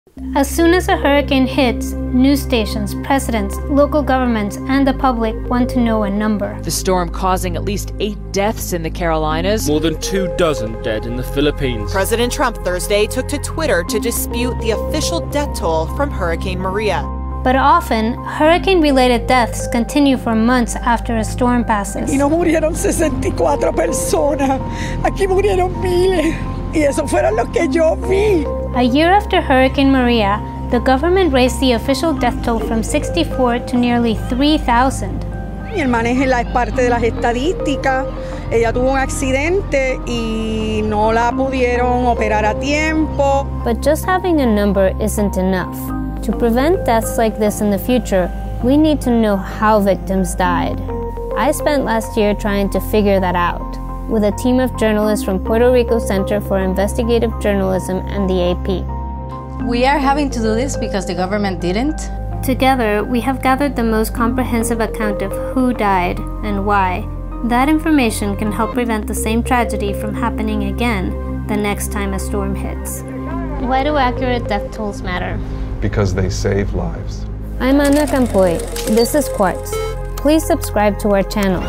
As soon as a hurricane hits, news stations, presidents, local governments, and the public want to know a number. The storm causing at least 8 deaths in the Carolinas. More than 24 dead in the Philippines. President Trump Thursday took to Twitter to dispute the official death toll from Hurricane Maria. But often, hurricane-related deaths continue for months after a storm passes. Y no murieron 64 personas. Aquí murieron miles. Y esos fueron los que yo vi. A year after Hurricane Maria, the government raised the official death toll from 64 to nearly 3,000. Mi hermana es parte de las estadísticas. Ella tuvo un accidente y no la pudieron operar a tiempo. But just having a number isn't enough. To prevent deaths like this in the future, we need to know how victims died. I spent last year trying to figure that out, with a team of journalists from Puerto Rico Center for Investigative Journalism and the AP. We are having to do this because the government didn't. Together, we have gathered the most comprehensive account of who died and why. That information can help prevent the same tragedy from happening again the next time a storm hits. Why do accurate death tolls matter? Because they save lives. I'm Ana Campoy. This is Quartz. Please subscribe to our channel.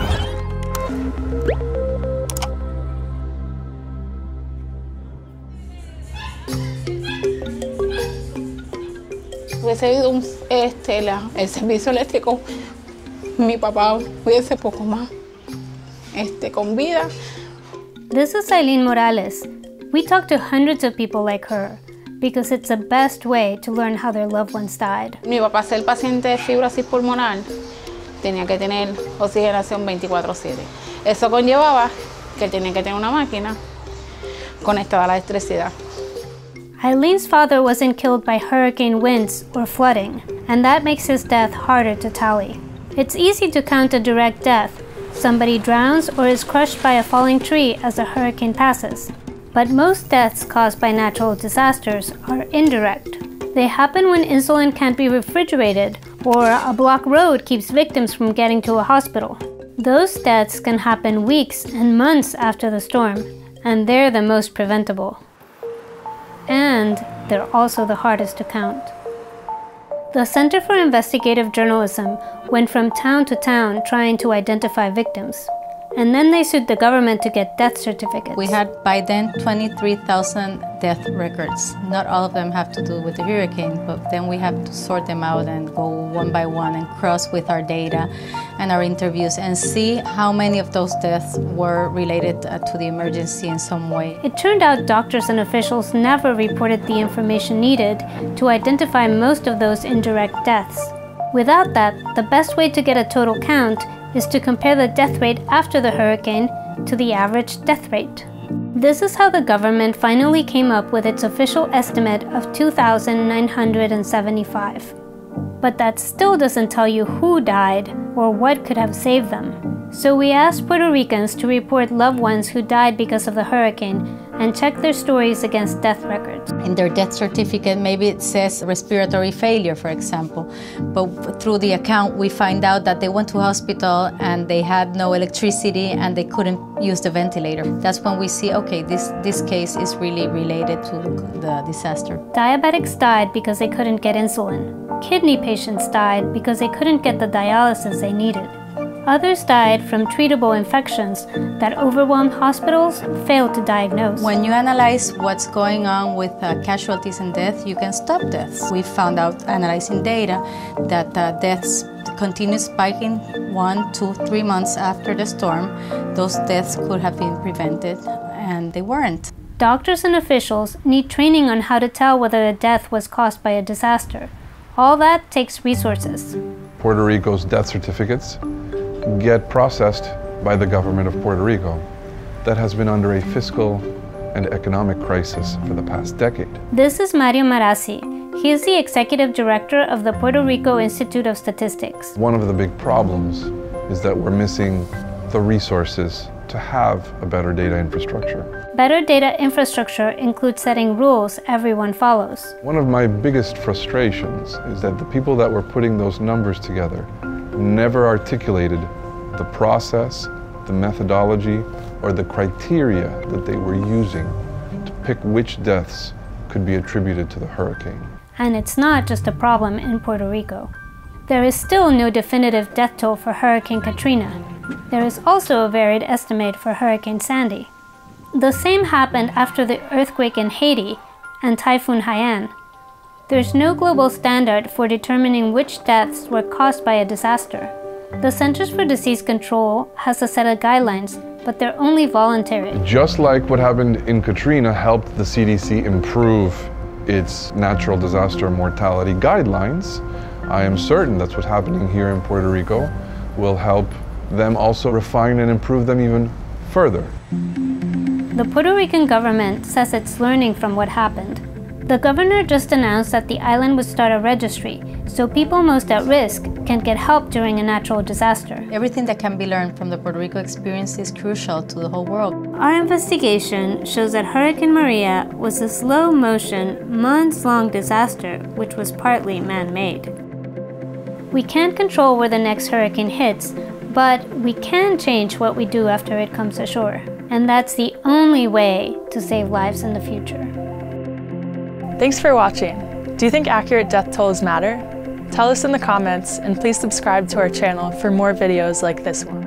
Hubiese habido el servicio eléctrico, mi papá hubiese poco más con vida. This is Eileen Morales. We talked to hundreds of people like her because it's the best way to learn how their loved ones died. Mi papá, ser paciente de fibrosis pulmonar, tenía que tener oxigenación 24/7. Eso conllevaba que él tenía que tener una máquina conectada a la electricidad. Eileen's father wasn't killed by hurricane winds or flooding, and that makes his death harder to tally. It's easy to count a direct death. Somebody drowns or is crushed by a falling tree as a hurricane passes. But most deaths caused by natural disasters are indirect. They happen when insulin can't be refrigerated or a blocked road keeps victims from getting to a hospital. Those deaths can happen weeks and months after the storm, and they're the most preventable. And they're also the hardest to count. The Center for Investigative Journalism went from town to town trying to identify victims. And then they sued the government to get death certificates. We had by then 23,000 death records. Not all of them have to do with the hurricane, but then we have to sort them out and go one by one and cross with our data and our interviews and see how many of those deaths were related to the emergency in some way. It turned out doctors and officials never reported the information needed to identify most of those indirect deaths. Without that, the best way to get a total count is to compare the death rate after the hurricane to the average death rate. This is how the government finally came up with its official estimate of 2,975. But that still doesn't tell you who died or what could have saved them. So we asked Puerto Ricans to report loved ones who died because of the hurricane and check their stories against death records. In their death certificate, maybe it says respiratory failure, for example. But through the account, we find out that they went to hospital and they had no electricity and they couldn't use the ventilator. That's when we see, okay, this case is really related to the disaster. Diabetics died because they couldn't get insulin. Kidney patients died because they couldn't get the dialysis they needed. Others died from treatable infections that overwhelmed hospitals failed to diagnose. When you analyze what's going on with casualties and deaths, you can stop deaths. We found out, analyzing data, that deaths continue spiking 1, 2, 3 months after the storm. Those deaths could have been prevented, and they weren't. Doctors and officials need training on how to tell whether a death was caused by a disaster. All that takes resources. Puerto Rico's death certificates get processed by the government of Puerto Rico that has been under a fiscal and economic crisis for the past decade. This is Mario Marazzi. He is the executive director of the Puerto Rico Institute of Statistics. One of the big problems is that we're missing the resources to have a better data infrastructure. Better data infrastructure includes setting rules everyone follows. One of my biggest frustrations is that the people that were putting those numbers together never articulated the process, the methodology, or the criteria that they were using to pick which deaths could be attributed to the hurricane. And it's not just a problem in Puerto Rico. There is still no definitive death toll for Hurricane Katrina. There is also a varied estimate for Hurricane Sandy. The same happened after the earthquake in Haiti and Typhoon Haiyan. There's no global standard for determining which deaths were caused by a disaster. The Centers for Disease Control has a set of guidelines, but they're only voluntary. Just like what happened in Katrina helped the CDC improve its natural disaster mortality guidelines, I am certain that's what's happening here in Puerto Rico will help them also refine and improve them even further. The Puerto Rican government says it's learning from what happened. The governor just announced that the island would start a registry, so people most at risk can get help during a natural disaster. Everything that can be learned from the Puerto Rico experience is crucial to the whole world. Our investigation shows that Hurricane Maria was a slow-motion, months-long disaster which was partly man-made. We can't control where the next hurricane hits, but we can change what we do after it comes ashore. And that's the only way to save lives in the future. Thanks for watching. Do you think accurate death tolls matter? Tell us in the comments, and please subscribe to our channel for more videos like this one.